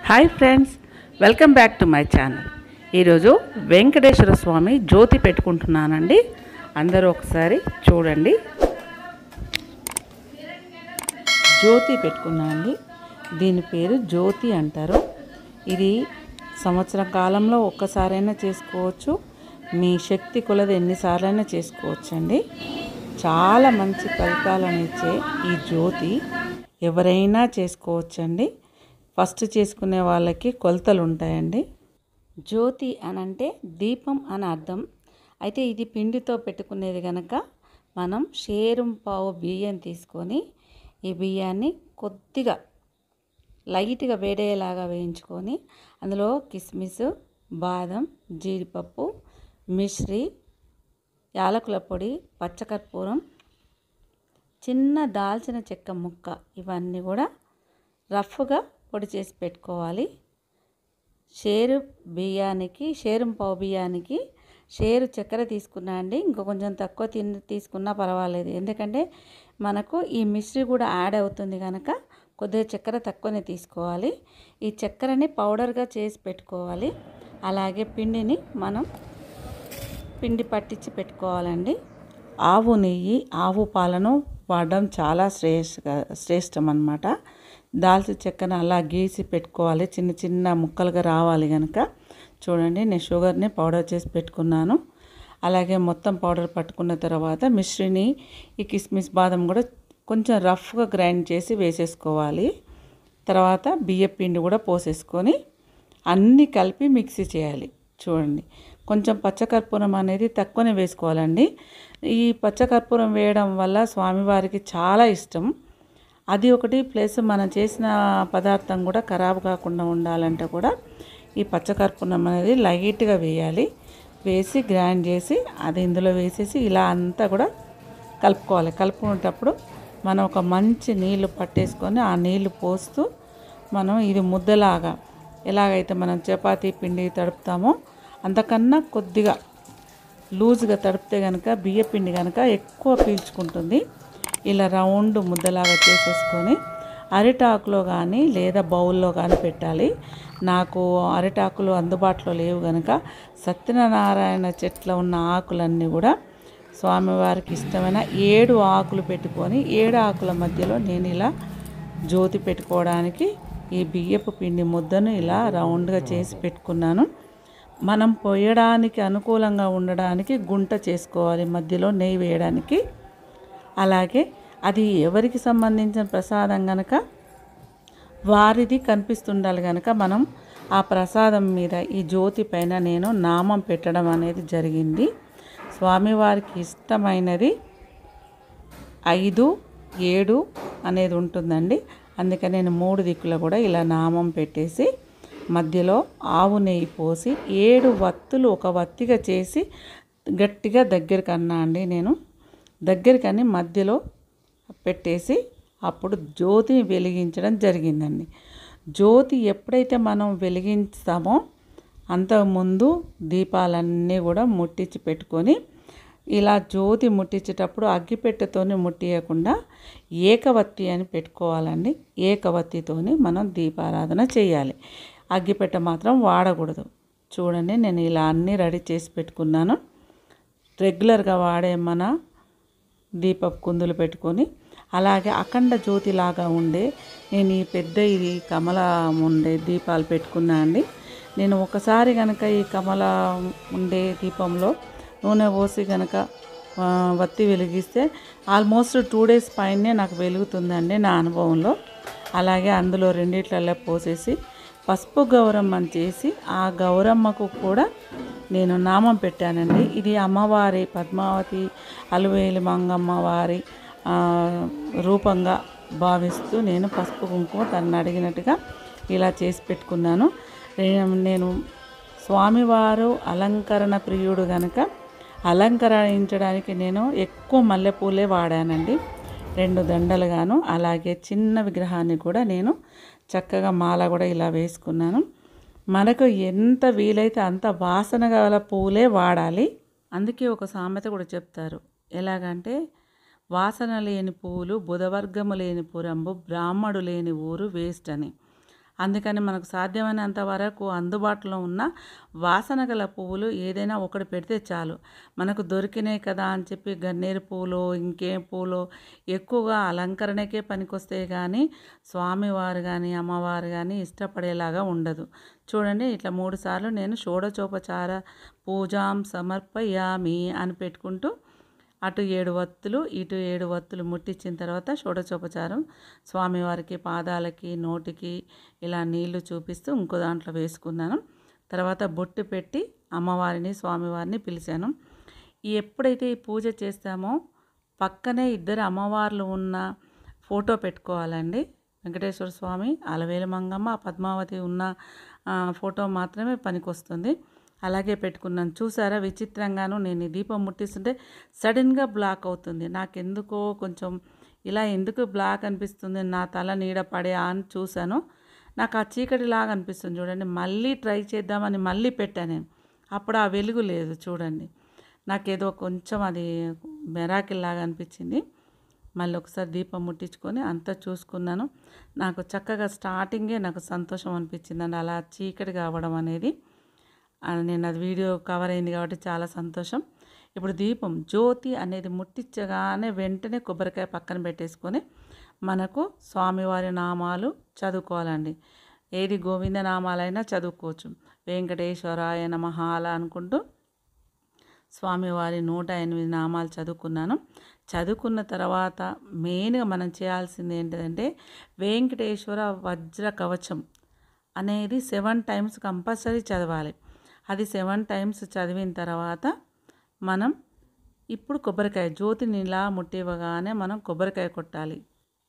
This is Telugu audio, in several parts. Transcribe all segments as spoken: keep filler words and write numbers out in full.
Hi friends, welcome back to my channel. ఈరోజు వెంకటేశ్వర స్వామి జ్యోతి పెట్టుకుంటున్నానండి. అందరూ ఒకసారి చూడండి. జ్యోతి పెట్టుకున్నానండి. దీని పేరు జ్యోతి అంటారు. ఇది సంవత్సరం కాలంలో ఒక్కసారైనా చేసుకోవచ్చు. మీ శక్తి కొలది ఎన్నిసార్లైనా చేసుకోవచ్చు అండి. చాలా మంచి ఫలితాలను ఇచ్చే ఈ జ్యోతి ఎవరైనా చేసుకోవచ్చండి. ఫస్ట్ చేసుకునే వాళ్ళకి కొలతలు ఉంటాయండి. జ్యోతి అని అంటే దీపం అని అర్థం. అయితే ఇది పిండితో పెట్టుకునేది కనుక మనం షేరం పావు బియ్యం తీసుకొని ఈ బియ్యాన్ని కొద్దిగా లైట్గా వేడేలాగా వేయించుకొని అందులో కిస్మిస్, బాదం, జీడిపప్పు, మిశ్రీ, యాలకుల పొడి, పచ్చకర్పూరం, చిన్న దాల్చిన చెక్క ముక్క ఇవన్నీ కూడా రఫ్గా పొడి చేసి పెట్టుకోవాలి. షేరు బియ్యానికి షేరం పావు బియ్యానికి షేరు చక్కెర తీసుకున్నా అండి. ఇంకా కొంచెం తక్కువ తిని తీసుకున్నా పర్వాలేదు, ఎందుకంటే మనకు ఈ మిశ్రీ కూడా యాడ్ అవుతుంది కనుక కొద్దిగా చక్కెర తక్కువనే తీసుకోవాలి. ఈ చక్కెరని పౌడర్గా చేసి పెట్టుకోవాలి. అలాగే పిండిని మనం పిండి పట్టించి పెట్టుకోవాలండి. ఆవు నెయ్యి, ఆవు పాలను వాడడం చాలా శ్రేష్ఠ శ్రేష్టం అన్నమాట. దాల్చిన చెక్కను అలా గీసి పెట్టుకోవాలి, చిన్న చిన్న ముక్కలుగా రావాలి కనుక. చూడండి, నేను షుగర్ని పౌడర్ చేసి పెట్టుకున్నాను. అలాగే మొత్తం పౌడర్ పట్టుకున్న తర్వాత మిశ్రీని, ఈ కిస్మిస్, బాదం కూడా కొంచెం రఫ్గా గ్రైండ్ చేసి వేసేసుకోవాలి. తర్వాత బియ్య పిండి కూడా పోసేసుకొని అన్నీ కలిపి మిక్సీ చేయాలి. చూడండి, కొంచెం పచ్చకర్పూరం అనేది తక్కువనే వేసుకోవాలండి. ఈ పచ్చకర్పూరం వేయడం వల్ల స్వామివారికి చాలా ఇష్టం. అది ఒకటి, ప్లస్ మనం చేసిన పదార్థం కూడా ఖరాబ్ కాకుండా ఉండాలంటే కూడా ఈ పచ్చకర్పూరం అనేది లైట్గా వేయాలి. వేసి గ్రైండ్ చేసి అది ఇందులో వేసేసి ఇలా అంతా కూడా కలుపుకోవాలి. కలుపుకునేటప్పుడు మనం ఒక మంచి నీళ్లు పట్టేసుకొని ఆ నీళ్లు పోస్తూ మనం ఇది ముద్దలాగా ఎలాగైతే మనం చపాతీ పిండి తడుపుతామో అంతకన్నా కొద్దిగా లూజ్గా తడిపితే కనుక బియ్య పిండి కనుక ఎక్కువ పీల్చుకుంటుంది. ఇలా రౌండ్ ముద్దలాగా చేసేసుకొని అరిటాకులో కానీ లేదా బౌల్లో కానీ పెట్టాలి. నాకు అరిటాకులు అందుబాటులో లేవు కనుక సత్యనారాయణ చెట్ల ఉన్న ఆకులన్నీ కూడా స్వామివారికి ఇష్టమైన ఏడు ఆకులు పెట్టుకొని ఏడు ఆకుల మధ్యలో నేను ఇలా జ్యోతి పెట్టుకోవడానికి ఈ బియ్యపు పిండి ముద్దను ఇలా రౌండ్గా చేసి పెట్టుకున్నాను. మనం పోయడానికి అనుకూలంగా ఉండడానికి గుంట చేసుకోవాలి మధ్యలో నెయ్యి వేయడానికి. అలాగే అది ఎవరికి సంబంధించిన ప్రసాదం కనుక వారిది కనిపిస్తుండాలి కనుక మనం ఆ ప్రసాదం మీద ఈ జ్యోతి పైన నేను నామం పెట్టడం అనేది జరిగింది. స్వామివారికి ఇష్టమైనది ఐదు ఏడు అనేది ఉంటుందండి. అందుకని నేను మూడు దిక్కుల కూడా ఇలా నామం పెట్టేసి మధ్యలో ఆవు నెయ్యి పోసి ఏడు వత్తులు ఒక వత్తిగా చేసి గట్టిగా దగ్గరికి అన్నా అండి. నేను దగ్గరికని మధ్యలో పెట్టేసి అప్పుడు జ్యోతిని వెలిగించడం జరిగిందండి. జ్యోతి ఎప్పుడైతే మనం వెలిగిస్తామో అంతకుముందు దీపాలన్నీ కూడా ముట్టించి పెట్టుకొని ఇలా జ్యోతి ముట్టించేటప్పుడు అగ్గిపెట్టెతోని ముట్టియకుండా ఏకవత్తి అని పెట్టుకోవాలండి. ఏకవత్తితోని మనం దీపారాధన చేయాలి. అగ్గిపెట్టె మాత్రం వాడకూడదు. చూడండి, నేను ఇలా అన్నీ రెడీ చేసి పెట్టుకున్నాను. రెగ్యులర్గా వాడే మన దీపపు కుందులు పెట్టుకొని అలాగే అఖండ జ్యోతిలాగా ఉండే నేను ఈ పెద్ద ఇది కమల ఉండే దీపాలు పెట్టుకున్నా అండి. నేను ఒకసారి కనుక ఈ కమల ఉండే దీపంలో నూనె పోసి కనుక వత్తి వెలిగిస్తే ఆల్మోస్ట్ టూ డేస్ పైనే నాకు వెలుగుతుందండి నా అనుభవంలో. అలాగే అందులో రెండిట్లలో పోసేసి పసుపు గౌరమ్మని చేసి ఆ గౌరమ్మకు కూడా నేను నామం పెట్టానండి. ఇది అమ్మవారి పద్మావతి అలువేలి మంగమ్మ వారి రూపంగా భావిస్తూ నేను పసుపు కుంకుమ తనని అడిగినట్టుగా ఇలా చేసి పెట్టుకున్నాను. నేను స్వామివారు అలంకరణ ప్రియుడు కనుక అలంకరించడానికి నేను ఎక్కువ మల్లెపూలే వాడానండి. రెండు దండలుగాను అలాగే చిన్న విగ్రహాన్ని కూడా నేను చక్కగా మాల కూడా ఇలా వేసుకున్నాను. మనకు ఎంత వీలైతే అంత వాసన గల పూలే వాడాలి. అందుకే ఒక సామెత కూడా చెప్తారు, ఎలాగంటే వాసన లేని పువ్వులు, బుధవర్గము లేని పురంబు, బ్రాహ్మడు లేని ఊరు వేస్ట్ అని. అందుకని మనకు సాధ్యమైనంత వరకు అందుబాటులో ఉన్న వాసన గల పువ్వులు ఏదైనా ఒకటి పెడితే చాలు. మనకు దొరికినాయి కదా అని చెప్పి గన్నేరు పువ్వులు ఇంకేం పువ్వులు ఎక్కువగా అలంకరణకే పనికొస్తాయి కానీ స్వామివారు కానీ అమ్మవారు కానీ ఇష్టపడేలాగా ఉండదు. చూడండి ఇట్లా మూడు సార్లు నేను షోడచోపచార పూజాం సమర్పయామి అని పెట్టుకుంటూ అటు ఏడు వత్తులు ఇటు ఏడు వత్తులు ముట్టించిన తర్వాత షోడచోపచారం స్వామివారికి పాదాలకి నోటికి ఇలా నీళ్లు చూపిస్తూ ఇంకో దాంట్లో వేసుకున్నాను. తర్వాత బొట్టు పెట్టి అమ్మవారిని స్వామివారిని పిలిచాను. ఎప్పుడైతే ఈ పూజ చేస్తామో పక్కనే ఇద్దరు అమ్మవార్లు ఉన్న ఫోటో పెట్టుకోవాలండి. వెంకటేశ్వర స్వామి, అలవేలు మంగమ్మ, పద్మావతి ఉన్న ఫోటో మాత్రమే పనికొస్తుంది. అలాగే పెట్టుకున్నాను. చూసారా విచిత్రంగాను నేను ఈ దీపం ముట్టిస్తుంటే సడన్గా బ్లాక్ అవుతుంది. నాకెందుకో కొంచెం ఇలా ఎందుకు బ్లాక్ అనిపిస్తుంది, నా తల నీడ పడే అని చూశాను. నాకు ఆ చీకటిలాగా అనిపిస్తుంది చూడండి. మళ్ళీ ట్రై చేద్దామని మళ్ళీ పెట్టాను నేను. అప్పుడు ఆ వెలుగు లేదు చూడండి. నాకేదో కొంచెం అది మెరాకిల్ లాగా అనిపించింది. మళ్ళీ ఒకసారి దీపం ముట్టించుకొని అంతా చూసుకున్నాను. నాకు చక్కగా స్టార్టింగే నాకు సంతోషం అనిపించిందండి అలా చీకటి కావడం అనేది. నేను అది వీడియో కవర్ అయింది కాబట్టి చాలా సంతోషం. ఇప్పుడు దీపం జ్యోతి అనేది ముట్టించగానే వెంటనే కొబ్బరికాయ పక్కన పెట్టేసుకొని మనకు స్వామివారి నామాలు చదువుకోవాలండి. ఏది గోవింద నామాలైనా చదువుకోవచ్చు. వెంకటేశ్వరాయ నమః అలా అనుకుంటూ స్వామివారి నూట ఎనిమిది నామాలు చదువుకున్నాను. చదువుకున్న తర్వాత మెయిన్గా మనం చేయాల్సింది ఏంటంటే వెంకటేశ్వర వజ్ర కవచం అనేది సెవెన్ టైమ్స్ కంపల్సరీ చదవాలి. అది సెవెన్ టైమ్స్ చదివిన తర్వాత మనం ఇప్పుడు కొబ్బరికాయ జ్యోతిని ఇలా ముట్టివ్వగానే మనం కొబ్బరికాయ కొట్టాలి.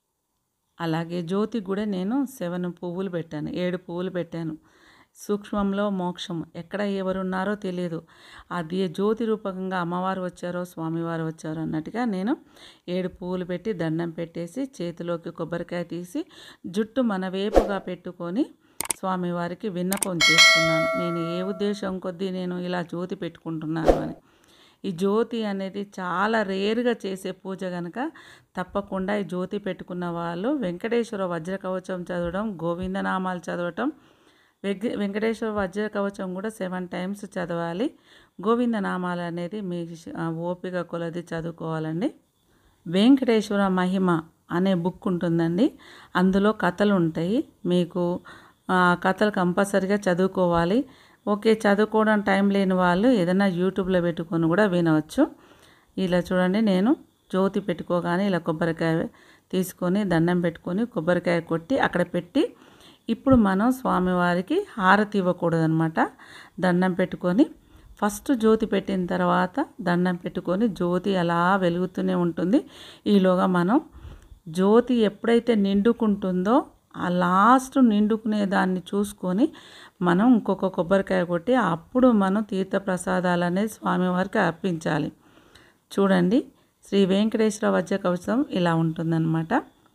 అలాగే జ్యోతి కూడా నేను సెవెన్ పువ్వులు పెట్టాను, ఏడు పువ్వులు పెట్టాను. సూక్ష్మంలో మోక్షం, ఎక్కడ ఎవరున్నారో తెలియదు. అది జ్యోతి రూపకంగా అమ్మవారు వచ్చారో స్వామివారు వచ్చారో అన్నట్టుగా నేను ఏడు పువ్వులు పెట్టి దండం పెట్టేసి చేతిలోకి కొబ్బరికాయ తీసి జుట్టు మన వేపుగా పెట్టుకొని స్వామివారికి విన్నపం చేసుకున్నాను. నేను ఏ ఉద్దేశం కొద్దీ నేను ఇలా జ్యోతి పెట్టుకుంటున్నాను అని. ఈ జ్యోతి అనేది చాలా రేరుగా చేసే పూజ కనుక తప్పకుండా ఈ జ్యోతి పెట్టుకున్న వాళ్ళు వెంకటేశ్వర వజ్ర కవచం చదవడం, గోవిందనామాలు చదవటం. వెంకటేశ్వర వజ్ర కవచం కూడా సెవెన్ టైమ్స్ చదవాలి. గోవిందనామాలు అనేది మీ ఓపిక కొలది చదువుకోవాలండి. వెంకటేశ్వర మహిమ అనే బుక్ ఉంటుందండి. అందులో కథలు ఉంటాయి. మీకు కథలు కంపల్సరిగా చదువుకోవాలి. ఓకే, చదువుకోవడం టైం లేని వాళ్ళు ఏదైనా యూట్యూబ్లో పెట్టుకొని కూడా వినవచ్చు. ఇలా చూడండి నేను జ్యోతి పెట్టుకోగానే ఇలా కొబ్బరికాయ తీసుకొని దండం పెట్టుకొని కొబ్బరికాయ కొట్టి అక్కడ పెట్టి ఇప్పుడు మనం స్వామివారికి హారతి ఇవ్వకూడదనమాట. దండం పెట్టుకొని ఫస్ట్ జ్యోతి పెట్టిన తర్వాత దండం పెట్టుకొని జ్యోతి అలా వెలుగుతూనే ఉంటుంది. ఈలోగా మనం జ్యోతి ఎప్పుడైతే నిండుకుంటుందో ఆ లాస్ట్ నిండుకునే దాన్ని చూసుకొని మనం ఇంకొక కొబ్బరికాయ కొట్టి అప్పుడు మనం తీర్థప్రసాదాలు అనేది స్వామివారికి అర్పించాలి. చూడండి శ్రీ వెంకటేశ్వర వజ్ర కవచం ఇలా ఉంటుందన్నమాట.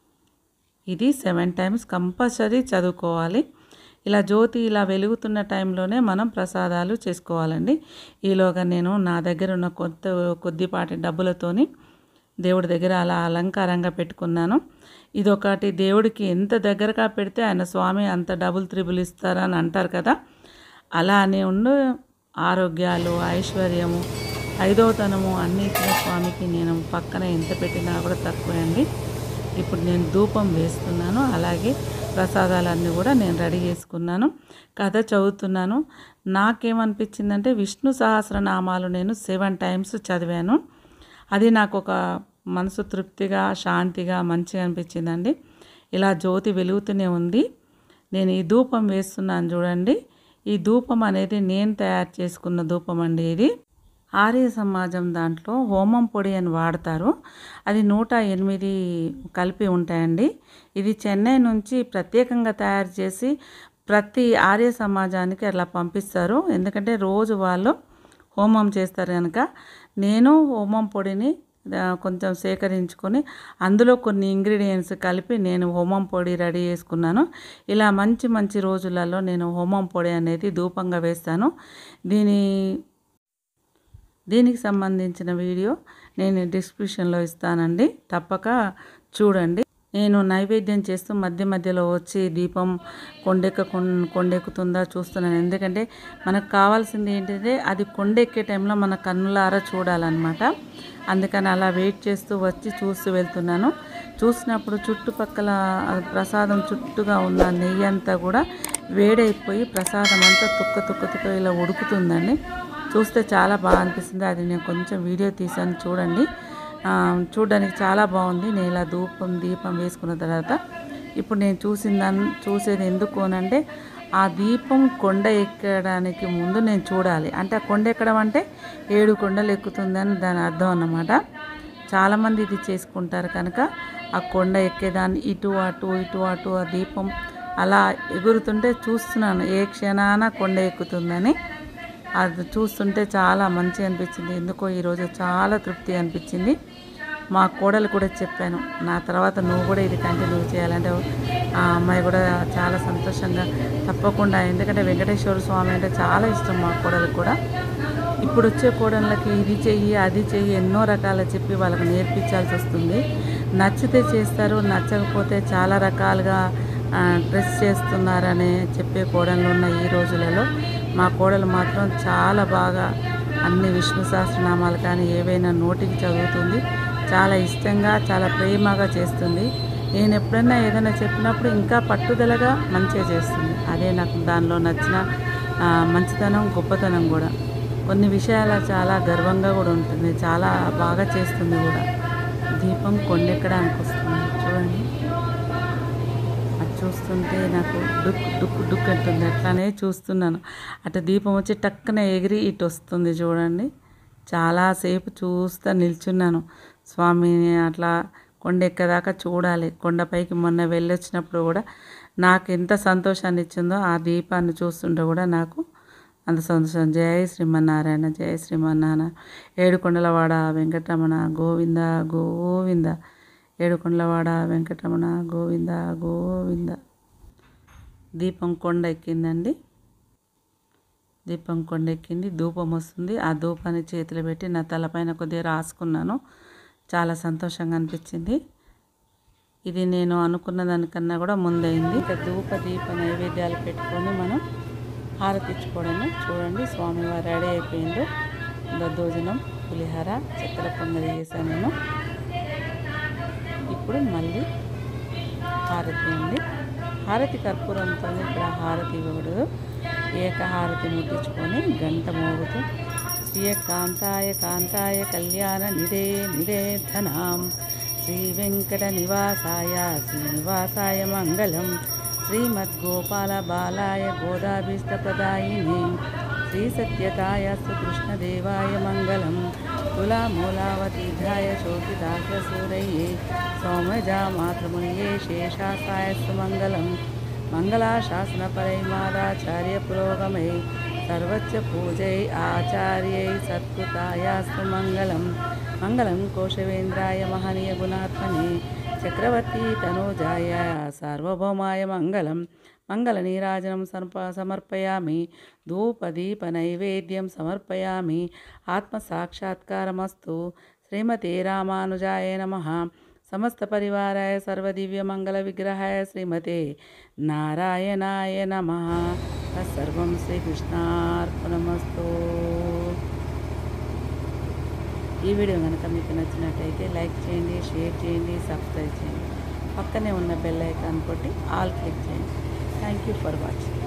ఇది సెవెన్ టైమ్స్ కంపల్సరీ చదువుకోవాలి. ఇలా జ్యోతి ఇలా వెలుగుతున్న టైంలోనే మనం ప్రసాదాలు చేసుకోవాలండి. ఈలోగా నేను నా దగ్గర ఉన్న కొత్త కొద్దిపాటి డబ్బులతోని దేవుడి దగ్గర అలా అలంకారంగా పెట్టుకున్నాను. ఇదొకటి దేవుడికి ఎంత దగ్గరగా పెడితే ఆయన స్వామి అంత డబుల్ త్రిబుల్ ఇస్తారని అంటారు కదా, అలా అని ఉండు ఆరోగ్యాలు, ఐశ్వర్యము, ఐదవతనము అన్నీ ఇచ్చిన స్వామికి నేను పక్కన ఎంత పెట్టినా కూడా తక్కువే అండి. ఇప్పుడు నేను ధూపం వేస్తున్నాను. అలాగే ప్రసాదాలన్నీ కూడా నేను రెడీ చేసుకున్నాను. కథ చదువుతున్నాను. నాకేమనిపించిందంటే విష్ణు సహస్రనామాలు నేను సెవెన్ టైమ్స్ చదివాను. అది నాకు ఒక మనసు తృప్తిగా శాంతిగా మంచిగా అనిపించిందండి. ఇలా జ్యోతి వెలుగుతూనే ఉంది. నేను ఈ ధూపం వేస్తున్నాను చూడండి. ఈ ధూపం అనేది నేను తయారు చేసుకున్న ధూపం అండి. ఇది ఆర్య సమాజం దాంట్లో హోమం పొడి అని వాడతారు. అది నూట ఎనిమిది కలిపి ఉంటాయండి. ఇది చెన్నై నుంచి ప్రత్యేకంగా తయారు చేసి ప్రతి ఆర్య సమాజానికి అలా పంపిస్తారు. ఎందుకంటే రోజు వాళ్ళు హోమం చేస్తారు కనుక నేను హోమం పొడిని కొంచెం సేకరించుకొని అందులో కొన్ని ఇంగ్రీడియంట్స్ కలిపి నేను హోమం పొడి రెడీ చేసుకున్నాను. ఇలా మంచి మంచి రోజులలో నేను హోమం పొడి అనేది ధూపంగా వేస్తాను. దీని దీనికి సంబంధించిన వీడియో నేను డిస్క్రిప్షన్లో ఇస్తానండి, తప్పక చూడండి. నేను నైవేద్యం చేస్తూ మధ్య మధ్యలో వచ్చి దీపం కొండెక్క కొండెక్కుతుందా చూస్తున్నాను. ఎందుకంటే మనకు కావాల్సింది ఏంటంటే అది కొండెక్కే టైంలో మన కన్నులారా చూడాలన్నమాట. అందుకని అలా వెయిట్ చేస్తూ వచ్చి చూస్తూ వెళ్తున్నాను. చూసినప్పుడు చుట్టుపక్కల ప్రసాదం చుట్టూగా ఉన్న నెయ్యి అంతా కూడా వేడైపోయి ప్రసాదం అంతా తుక్క తుక్క తుక్క ఇలా ఉడుకుతుందండి. చూస్తే చాలా బాగా అనిపిస్తుంది. అది నేను కొంచెం వీడియో తీసాను, చూడండి. చూడడానికి చాలా బాగుంది. నేను ఇలా ధూపం దీపం వేసుకున్న తర్వాత ఇప్పుడు నేను చూసిన దాన్ని చూసేది ఎందుకు అనంటే ఆ దీపం కొండ ఎక్కడానికి ముందు నేను చూడాలి. అంటే ఆ కొండ ఎక్కడం అంటే ఏడు కొండలు ఎక్కుతుందని దాని అర్థం అన్నమాట. చాలామంది ఇది చేసుకుంటారు కనుక ఆ కొండ ఎక్కేదాన్ని ఇటు అటు ఇటు అటు ఆ దీపం అలా ఎగురుతుంటే చూస్తున్నాను ఏ క్షణాన కొండ ఎక్కుతుందని. అది చూస్తుంటే చాలా మంచిగా అనిపించింది. ఎందుకో ఈరోజు చాలా తృప్తి అనిపించింది. మా కోడలు కూడా చెప్పాను, నా తర్వాత నువ్వు కూడా ఇది కంటిన్యూ చేయాలంటే ఆ అమ్మాయి కూడా చాలా సంతోషంగా తప్పకుండా, ఎందుకంటే వెంకటేశ్వర స్వామి అంటే చాలా ఇష్టం మా కోడలు కూడా. ఇప్పుడు వచ్చే కోడళ్ళకి ఇది చెయ్యి అది చెయ్యి ఎన్నో రకాల చెప్పి వాళ్ళకి నేర్పించాల్సి వస్తుంది. నచ్చితే చేస్తారు, నచ్చకపోతే చాలా రకాలుగా డ్రెస్ చేస్తున్నారని చెప్పే కోడళ్ళు ఉన్న ఈ రోజులలో మా కోడలు మాత్రం చాలా బాగా అన్ని విష్ణు సహస్రనామాలు కానీ ఏవైనా నోటికి చదువుతుంది. చాలా ఇష్టంగా చాలా ప్రేమగా చేస్తుంది. నేను ఎప్పుడైనా ఏదైనా చెప్పినప్పుడు ఇంకా పట్టుదలగా మంచిగా చేస్తుంది. అదే నాకు దానిలో నచ్చిన మంచితనం, గొప్పతనం కూడా. కొన్ని విషయాలు చాలా గర్వంగా కూడా ఉంటుంది, చాలా బాగా చేస్తుంది కూడా. దీపం కొండెక్కడానికి వస్తుంది చూడండి. అది చూస్తుంటే నాకు డుక్ డుక్ డుక్ అంటుంది. అట్లానే చూస్తున్నాను. అటు దీపం వచ్చి టక్కన ఎగిరి ఇటు వస్తుంది చూడండి. చాలాసేపు చూస్తూ నిల్చున్నాను. స్వామిని అట్లా కొండ ఎక్కదాకా చూడాలి. కొండపైకి మొన్న వెళ్ళొచ్చినప్పుడు కూడా నాకు ఎంత సంతోషాన్ని ఇచ్చిందో ఆ దీపాన్ని చూస్తుంటే కూడా నాకు అంత సంతోషం. జయ శ్రీమన్నారాయణ, జయ శ్రీమన్నారాయణ. ఏడుకొండలవాడ వెంకటరమణ గోవింద గోవింద. ఏడుకొండలవాడ వెంకటరమణ గోవింద గోవింద. దీపం కొండ ఎక్కిందండి. దీపం కొండ ఎక్కింది. ధూపం వస్తుంది. ఆ ధూపాన్ని చేతిలో పెట్టి నా తలపైన కొద్దిగా రాసుకున్నాను. చాలా సంతోషంగా అనిపించింది. ఇది నేను అనుకున్న దానికన్నా కూడా ముందైంది. ఇక ధూప దీప నైవేద్యాలు పెట్టుకొని మనం హారతి ఇచ్చుకోవడము. చూడండి స్వామివారు రెడీ అయిపోయిందో. దద్దోజనం, పులిహార, చక్కెర పొంగలి చేశాను నేను. ఇప్పుడు మళ్ళీ హారతి ఉంది. హారతి కర్పూరంతో ఇక్కడ హారతి ఇవ్వకూడదు. ఏకహారతి ముట్టించుకొని గంట మోగుతూ శ్రీ కాంతాయ కాంతాయ కళ్యాణ నిదే నిదే ధనాం శ్రీ వెంకట నివాసాయ శ్రీనివాసాయ మంగళం శ్రీమద్గోపాల బాలాయ గోదాభీష్టప్రదాయిని శ్రీ సత్యతాయ కృష్ణదేవాయ మంగళం తులామూలావతీధ్యాయ శోభితాఖ్య సూరయ్యే సౌమజా మాతృమునియే శేషాసాయ సుమంగళం మంగళాశాసన పరిమాదాచార్య పురోగమై సర్వచ్చ పూజై ఆచార్యై సత్కృతాయాస్తు మంగళం మంగళం కోశవేంద్రాయ మహనీయ గుణాత్మనే చక్రవర్తి తనూజాయ సార్వభౌమాయ మంగళం మంగళ నీరాజనం సమర్ప సమర్పయామి ధూపదీప నైవేద్యం సమర్పయామి ఆత్మసాక్షాత్కారమస్తు శ్రీమతే రామానుజాయ నమః సమస్త పరివారాయ సర్వదివ్య మంగళ విగ్రహాయ శ్రీమతే నారాయణాయ నమః సర్వం శ్రీకృష్ణార్పణమస్తు. ఈ వీడియో కనుక మీకు నచ్చినట్టయితే లైక్ చేయండి, షేర్ చేయండి, సబ్స్క్రైబ్ చేయండి. పక్కనే ఉన్న బెల్ ఐకాన్ కొట్టి ఆల్ క్లిక్ చేయండి. Thank you for watching.